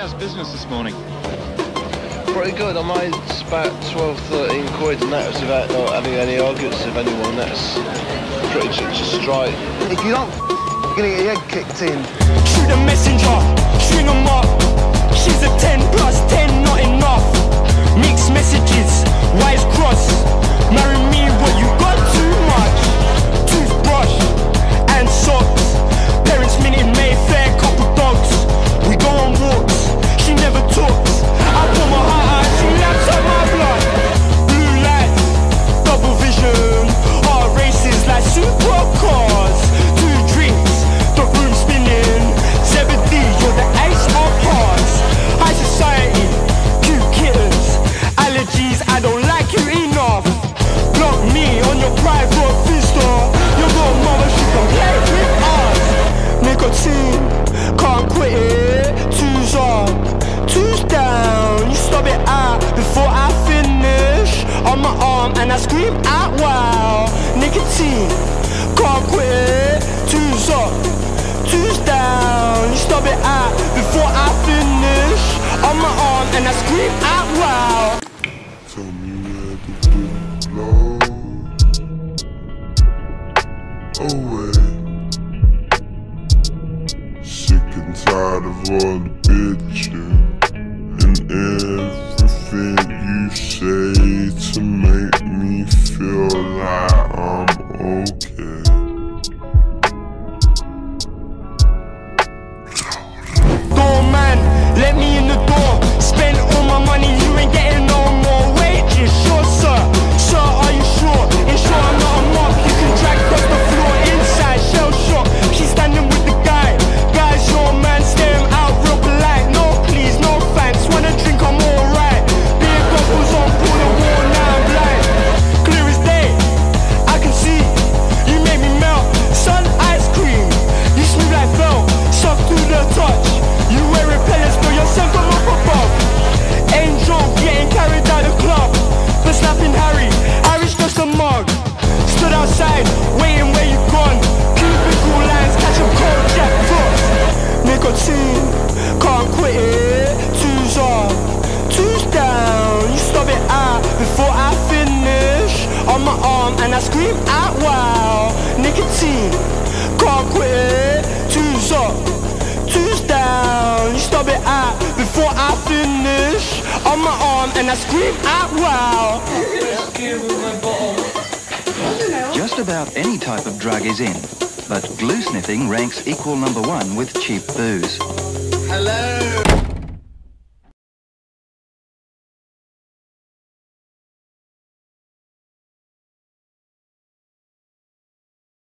how's business this morning? Pretty good. I made about 12, 13 quid, and that was without not having any arguments with anyone. That's pretty just straight. If you don't get your head kicked in. Shoot a messenger, string 'em up. She's a 10 plus 10, not enough. Mixed messages, wise cross. Marry me, but you got too much. Toothbrush and socks. Parents meet in Mayfair, couple dogs. We go on walks, she never talks. I pull my heart out, she laps up my blood. Blue lights, double vision. Heart races like supercars. 2 drinks, the room spinning. Zebedee, you're the ace of hearts. High society, cute kittens. Allergies, I don't like you enough. Block me on your private vista. Your little mother, she can play with us. Nicotine, can't quit it. 2's up, 2's down. You stop it out before I finish. On my arm and I scream out wow. Nicotine, can't quit it. 2's up, 2's down. You stop it out before I finish. On my arm and I scream out wow. Tell me where the wind blows away. Sick and tired of all the bitching and everything you say to make me feel like I'm okay. Doorman, let me in the door. Spend all my money, you ain't getting no more wages. Sure, sir. Sir, are you sure? Ensure I'm not a mob. You can drag across the floor inside. Shell shock. She's standing with the guy. Guys, your man, stare him out real polite. No, please, no thanks. Wanna drink, I'm alright. Beer goggles on, pull the wall, now I'm blind. Clear as day, I can see. You make me melt. Sun ice cream. You smooth like felt. Soft to the touch. You wear repellents, throw yourself from up above. Angel getting carried out the club. For snapping Harry, Harry's just a mug. Stood outside, waiting where you gone. Cubicle lines, catch a cold Jack Frost. Nicotine, can't quit it. 2's up, 2's down. You stop it out before I finish. On my arm and I scream out wow. Nicotine, can't quit it. 2's up, 2's down. You stop it out before I finish. On my arm and I scream out wow. Just about any type of drug is in, but glue sniffing ranks equal #1 with cheap booze. Hello.